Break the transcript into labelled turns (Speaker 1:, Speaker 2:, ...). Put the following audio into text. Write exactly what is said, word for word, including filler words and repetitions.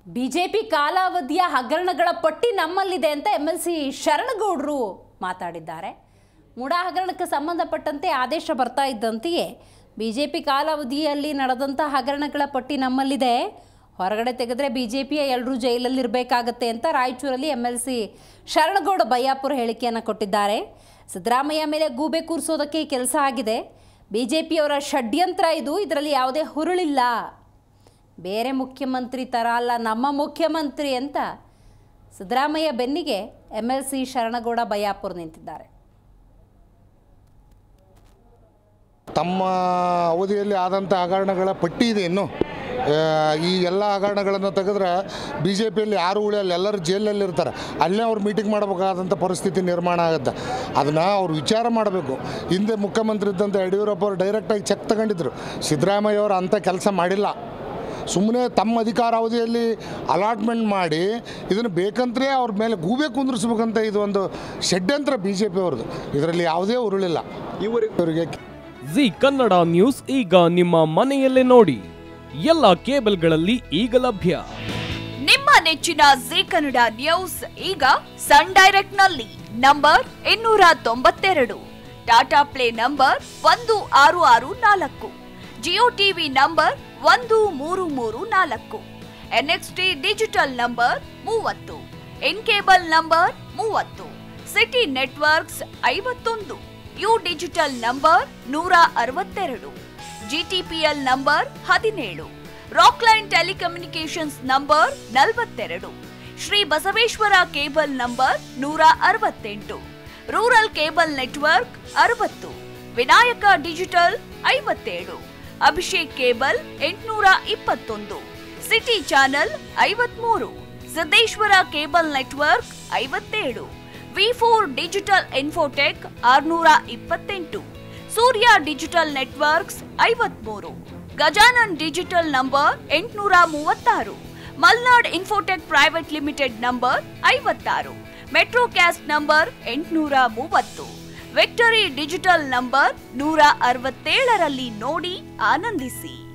Speaker 1: BJP ಕಾಲಾವಧಿಯ ಹಗರಣಗಳ ಪಟ್ಟಿ ನಮ್ಮಲ್ಲಿದೆ ಅಂತ ಎಂ ಎಲ್ ಸಿ ಶರಣಗೌಡರು ಮಾತಾಡಿದ್ದಾರೆ. ಮೂಡಾ ಹಗರಣಕ್ಕೆ ಸಂಬಂಧಪಟ್ಟಂತೆ ಆದೇಶ ಬರ್ತಾ ಇದ್ದಂತೆಯೇ ಬಿಜೆಪಿ ಕಾಲಾವಧಿಯಲ್ಲಿ ನಡೆದಂಥ ಹಗರಣಗಳ ಪಟ್ಟಿ ನಮ್ಮಲ್ಲಿದೆ, ಹೊರಗಡೆ ತೆಗೆದ್ರೆ ಬಿಜೆಪಿಯ ಎಲ್ಲರೂ ಜೈಲಲ್ಲಿ ಇರಬೇಕಾಗತ್ತೆ ಅಂತ ರಾಯಚೂರಲ್ಲಿ M L C Sharanagouda Bayyapura ಹೇಳಿಕೆಯನ್ನು ಕೊಟ್ಟಿದ್ದಾರೆ. ಸಿದ್ದರಾಮಯ್ಯ ಮೇಲೆ ಗೂಬೆ ಕೂರಿಸೋದಕ್ಕೆ ಕೆಲಸ ಆಗಿದೆ, ಬಿಜೆಪಿಯವರ ಷಡ್ಯಂತ್ರ ಇದು, ಇದರಲ್ಲಿ ಯಾವುದೇ ಹುರುಳಿಲ್ಲ, ಬೇರೆ ಮುಖ್ಯಮಂತ್ರಿ ಥರ ಅಲ್ಲ ನಮ್ಮ ಮುಖ್ಯಮಂತ್ರಿ ಅಂತ ಸಿದ್ದರಾಮಯ್ಯ ಬೆನ್ನಿಗೆ M L C Sharanagouda Bayyapura ನಿಂತಿದ್ದಾರೆ.
Speaker 2: ತಮ್ಮ ಅವಧಿಯಲ್ಲಿ ಆದಂಥ ಹಗರಣಗಳ ಪಟ್ಟಿ ಇದೆ. ಇನ್ನು ಈ ಎಲ್ಲ ಹಗರಣಗಳನ್ನು ತೆಗೆದ್ರೆ ಬಿ ಜೆ ಪಿಯಲ್ಲಿ ಯಾರು ಉಳಿಯಲ್ಲ, ಎಲ್ಲರೂ ಜೈಲಲ್ಲಿರ್ತಾರೆ, ಅಲ್ಲೇ ಅವ್ರು ಮೀಟಿಂಗ್ ಮಾಡಬೇಕಾದಂಥ ಪರಿಸ್ಥಿತಿ ನಿರ್ಮಾಣ ಆಗುತ್ತೆ. ಅದನ್ನು ಅವ್ರು ವಿಚಾರ ಮಾಡಬೇಕು. ಹಿಂದೆ ಮುಖ್ಯಮಂತ್ರಿ ಇದ್ದಂಥ ಯಡಿಯೂರಪ್ಪ ಅವರು ಡೈರೆಕ್ಟಾಗಿ ಚೆಕ್ ತಗೊಂಡಿದ್ರು. ಸಿದ್ದರಾಮಯ್ಯ ಅವರು ಅಂಥ ಕೆಲಸ ಮಾಡಿಲ್ಲ. ಸುಮ್ಮನೆ ತಮ್ಮ ಅಧಿಕಾರಾವಧಿಯಲ್ಲಿ ಅಲಾಟ್ಮೆಂಟ್ ಮಾಡಿ ಇದನ್ನು ಬೇಕಂತಲೇ ಅವ್ರ ಮೇಲೆ ಗೂಬೆ ಕುಂದ್ರಿಸ್ಬೇಕಂತ ಇದು ಒಂದು ಷಡ್ಯಂತ್ರ ಬಿ ಜೆ ಪಿ ಅವ್ರದ್ದು. ಇದರಲ್ಲಿ ಯಾವುದೇ ಉರುಳಿಲ್ಲ. ಇವರಿಗೆ
Speaker 3: ಜಿ ಕನ್ನಡ ನ್ಯೂಸ್ ಈಗ ನಿಮ್ಮ ಮನೆಯಲ್ಲೇ ನೋಡಿ, ಎಲ್ಲ ಕೇಬಲ್ಗಳಲ್ಲಿ ಈಗ ಲಭ್ಯ.
Speaker 4: ನಿಮ್ಮ ನೆಚ್ಚಿನ ಜಿ ಕನ್ನಡ ನ್ಯೂಸ್ ಈಗ ಸನ್ ಡೈರೆಕ್ಟ್ ನಲ್ಲಿ ನಂಬರ್ ಇನ್ನೂರ ತೊಂಬತ್ತೆರಡು, ಟಾಟಾ ಪ್ಲೇ ನಂಬರ್ ಒಂದು ಆರು ಆರು ನಾಲ್ಕು, ಜಿಯೋ ಟಿವಿ ನಂಬರ್ ಒಂದು ಮೂರು ಮೂರು ನಾಲ್ಕು, ಎನ್ಎಕ್ಸ್ಟಿ ಡಿಜಿಟಲ್ ನಂಬರ್ ಮೂವತ್ತು, ಎನ್ ಕೇಬಲ್ ನಂಬರ್ ಮೂವತ್ತು, ಸಿಟಿ ನೆಟ್ವರ್ಕ್ಸ್ ಐವತ್ತೊಂದು, ಯು ಡಿಜಿಟಲ್ ನಂಬರ್ ನೂರ ಅರವತ್ತೆರಡು, ಜಿಟಿಪಿಎಲ್ ನಂಬರ್ ಹದಿನೇಳು, ರಾಕ್ಲೈನ್ ಟೆಲಿಕಮ್ಯುನಿಕೇಶನ್ಸ್ ನಂಬರ್ ನಲವತ್ತೆರಡು, ಶ್ರೀ ಬಸವೇಶ್ವರ ಕೇಬಲ್ ನಂಬರ್ ನೂರ ಅರವತ್ತೆಂಟು, ರೂರಲ್ ಕೇಬಲ್ ನೆಟ್ವರ್ಕ್ ಅರವತ್ತು, ವಿನಾಯಕ ಡಿಜಿಟಲ್ ಐವತ್ತೇಳು, ಅಭಿಷೇಕ್ ಕೇಬಲ್ ಎಂಟುನೂರ ಇಪ್ಪತ್ತೊಂದು, ಸಿಟಿ ಚಾನೆಲ್ ಐವತ್ಮೂರು, ಸಿದ್ದೇಶ್ವರ ಕೇಬಲ್ ನೆಟ್ವರ್ಕ್ ಐವತ್ತೇಳು, ವಿ ಫೋರ್ ಡಿಜಿಟಲ್ ಇನ್ಫೋಟೆಕ್ ಆರುನೂರ ಇಪ್ಪತ್ತೆಂಟು, ಸೂರ್ಯ ಡಿಜಿಟಲ್ ನೆಟ್ವರ್ಕ್ಸ್ ಐವತ್ಮೂರು, ಗಜಾನನ್ ಡಿಜಿಟಲ್ ನಂಬರ್ ಎಂಟುನೂರ ಮೂವತ್ತಾರು, Malnad infotech private limited number ಐವತ್ತಾರು, ಮೆಟ್ರೋ ಕ್ಯಾಸ್ಟ್ ನಂಬರ್ ಎಂಟುನೂರ ಮೂವತ್ತು, ವಿಕ್ಟರಿ ಡಿಜಿಟಲ್ ನಂಬರ್ ನೂರ ಅರವತ್ತೇಳರಲ್ಲಿ ನೋಡಿ ಆನಂದಿಸಿ.